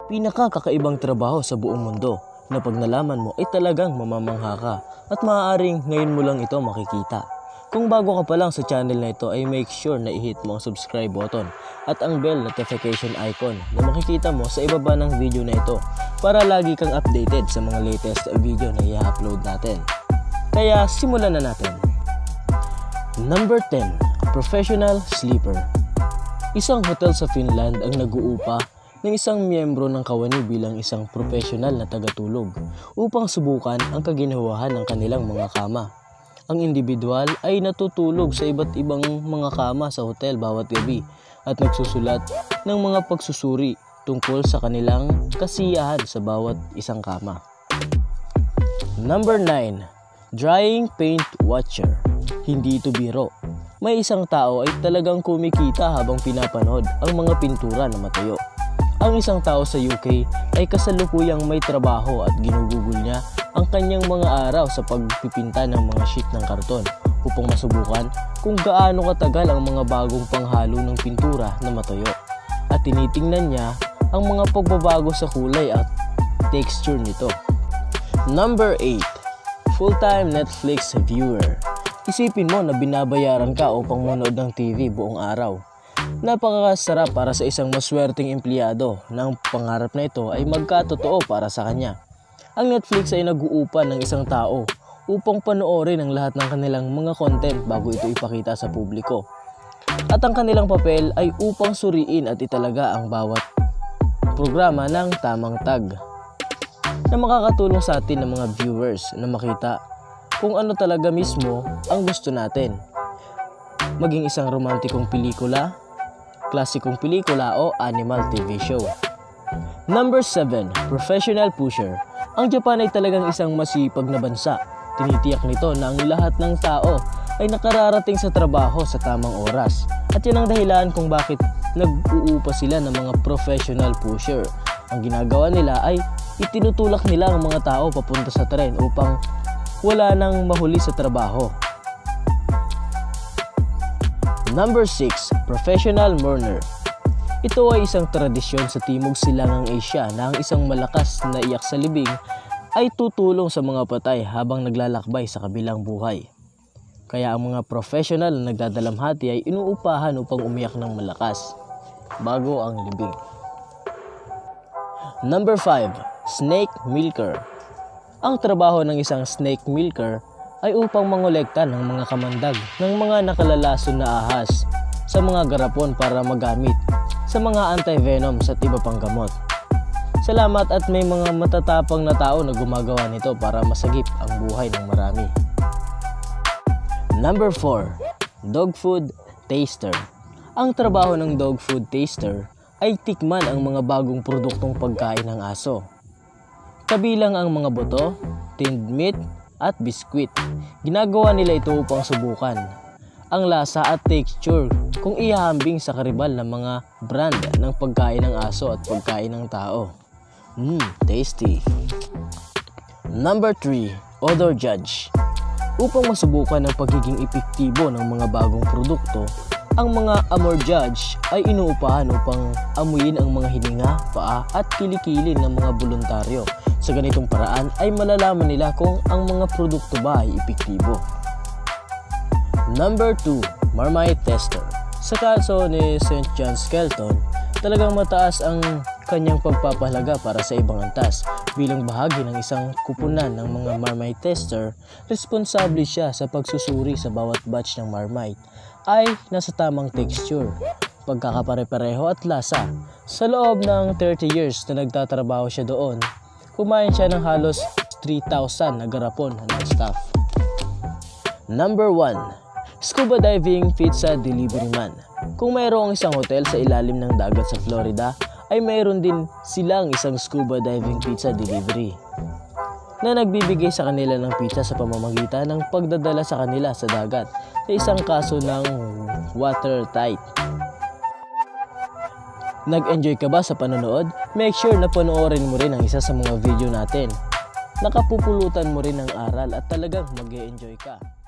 Pinakakakaibang trabaho sa buong mundo na pag nalaman mo ay talagang mamamangha ka at maaaring ngayon mo lang ito makikita. Kung bago ka pa lang sa channel na ito ay make sure na i-hit mo ang subscribe button at ang bell notification icon na makikita mo sa ibaba ng video na ito para lagi kang updated sa mga latest video na i-upload natin. Kaya simulan na natin. Number 10. Professional Sleeper. Isang hotel sa Finland ang nag-uupa ng isang miyembro ng kawani bilang isang professional na tagatulog upang subukan ang kaginawahan ng kanilang mga kama. Ang individual ay natutulog sa iba't ibang mga kama sa hotel bawat gabi at nagsusulat ng mga pagsusuri tungkol sa kanilang kasiyahan sa bawat isang kama. Number 9. Drying Paint Watcher. Hindi ito biro. May isang tao ay talagang kumikita habang pinapanood ang mga pintura na matuyo. Ang isang tao sa UK ay kasalukuyang may trabaho at ginugugol niya ang kanyang mga araw sa pagpipinta ng mga sheet ng karton upang masubukan kung gaano katagal ang mga bagong panghalo ng pintura na matuyo. At tinitingnan niya ang mga pagbabago sa kulay at texture nito. Number 8. Full-time Netflix viewer. Isipin mo na binabayaran ka upang manood ng TV buong araw. Napakasarap para sa isang maswerteng empleyado na ang pangarap na ito ay magkatotoo para sa kanya. Ang Netflix ay nag-uupa ng isang tao upang panoorin ang lahat ng kanilang mga content bago ito ipakita sa publiko. At ang kanilang papel ay upang suriin at italaga ang bawat programa ng tamang tag na makakatulong sa atin ng mga viewers na makita kung ano talaga mismo ang gusto natin. Maging isang romantikong pelikula, klasikong pelikula o animal TV show. Number 7. Professional Pusher. Ang Japan ay talagang isang masipag na bansa. Tinitiyak nito na ang lahat ng tao ay nakararating sa trabaho sa tamang oras. At yan ang dahilan kung bakit nag-uupa sila ng mga professional pusher. Ang ginagawa nila ay itinutulak nila ang mga tao papunta sa tren upang wala nang mahuli sa trabaho. Number 6. Professional Mourner. Ito ay isang tradisyon sa Timog Silangang Asia na ang isang malakas na iyak sa libing ay tutulong sa mga patay habang naglalakbay sa kabilang buhay. Kaya ang mga professional na nagdadalamhati ay inuupahan upang umiyak ng malakas bago ang libing. Number 5. Snake Milker. Ang trabaho ng isang snake milker ay upang mangolekta ng mga kamandag ng mga nakalalason na ahas sa mga garapon para magamit sa mga anti-venoms at iba pang gamot. Salamat at may mga matatapang na tao na gumagawa nito para masagip ang buhay ng marami. Number 4. Dog Food Taster. Ang trabaho ng dog food taster ay tikman ang mga bagong produktong pagkain ng aso. Kabilang ang mga buto, tinned meat, at biskwit. Ginagawa nila ito upang subukan ang lasa at texture kung ihahambing sa karibal ng mga brand ng pagkain ng aso at pagkain ng tao. Tasty! Number 3. Odor Judge. Upang masubukan ang pagiging epektibo ng mga bagong produkto, ang mga Amor Judge ay inuupahan upang amuyin ang mga hininga, paa at kilikili ng mga voluntaryo. Sa ganitong paraan ay malalaman nila kung ang mga produkto ba ay epektibo. Number 2. Marmite Tester. Sa kaso ni St. John Skelton, talagang mataas ang kanyang pagpapahalaga para sa ibang antas. Bilang bahagi ng isang kupunan ng mga Marmite Tester, responsable siya sa pagsusuri sa bawat batch ng Marmite ay nasa tamang texture, pagkakapare-pareho at lasa. Sa loob ng 30 years na nagtatrabaho siya doon, kumain siya ng halos 3,000 na garapon ng staff. Number 1. Scuba Diving Pizza Delivery Man. Kung mayroong isang hotel sa ilalim ng dagat sa Florida, ay mayroon din silang isang scuba diving pizza delivery na nagbibigay sa kanila ng pizza sa pamamagitan ng pagdadala sa kanila sa dagat sa isang kaso ng watertight. Nag-enjoy ka ba sa panonood? Make sure na panoorin mo rin ang isa sa mga video natin. Nakapupulutan mo rin ng aral at talagang mag-e-enjoy ka.